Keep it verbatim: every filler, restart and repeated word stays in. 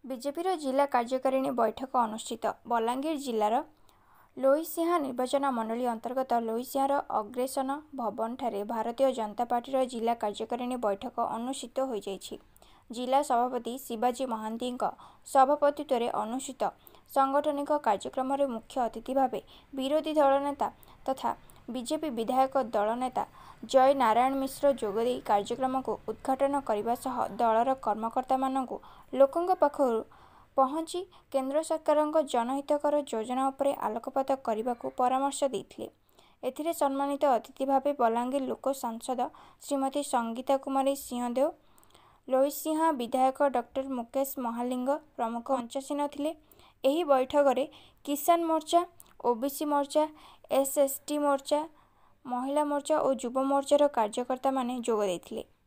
ବିଜେପିର ଜିଲ୍ଲା କାର୍ଯ୍ୟକାରିଣୀ ବୈଠକ ଅନୁଷ୍ଠିତ। ବଲାଙ୍ଗୀର ଜିଲ୍ଲାର ଲୋଇସିଂହା ନିର୍ବାଚନ ମଣ୍ଡଳୀ ଅନ୍ତର୍ଗତ ଲୋଇସିଂହାର ଅଗ୍ରସେନ ଭବନଠାରେ ଭାରତୀୟ ଜନତା ପାର୍ଟିର ଜିଲ୍ଲା କାର୍ଯ୍ୟକାରିଣୀ ବୈଠକ ଅନୁଷ୍ଠିତ ହୋଇଯାଇଛି। ଜିଲ୍ଲା ସଭାପତି ଶିବାଜୀ ମହାନ୍ତିଙ୍କ ସଭାପତିତ୍ୱରେ ଅନୁଷ୍ଠିତ ସାଂଗଠନିକ କାର୍ଯ୍ୟକ୍ରମରେ ମୁଖ୍ୟ ଅତିଥି ଭାବେ ବିରୋଧୀ ଦଳ ନେତା ତଥା ବିଜେପି ବିଧାୟକ ଦଳ ନେତା ଜୟ ନାରାୟଣ ମିଶ୍ର ଯୋଗଦେଇ କାର୍ଯ୍ୟକ୍ରମକୁ ଉଦ୍ଘାଟନ କରିବା ସହ ଦଳର କର୍ମକର୍ତ୍ତାମାନଙ୍କୁ ଲୋକଙ୍କ ପାଖରୁ ପହଞ୍ଚି କେନ୍ଦ୍ର ସରକାରଙ୍କ ଜନହିତକର ଯୋଜନା ଉପରେ ଆଲୋକପାତ କରିବାକୁ ପରାମର୍ଶ ଦେଇଥିଲେ। ଏଥିରେ ସମ୍ମାନିତ ଅତିଥି ଭାବେ ବଲାଙ୍ଗୀର ଲୋକ ସାଂସଦ ଶ୍ରୀମତୀ ସଙ୍ଗୀତା କୁମାରୀ ସିଂହଦେଓ, ଲୋଇସିଂହା ବିଧାୟକ ଡକ୍ଟର ମୁକେଶ ମହାଲିଙ୍ଗ ପ୍ରମୁଖ ମଞ୍ଚାସୀନ ଥିଲେ। ଏହି ବୈଠକରେ Kisan Morcha, OBC Morcha, S S T Morcha, Mahila Morcha ଓ ଯୁବ ମୋର୍ଚ୍ଚାର କାର୍ଯ୍ୟକର୍ତ୍ତାମାନେ ଯୋଗ ଦେଇଥିଲେ।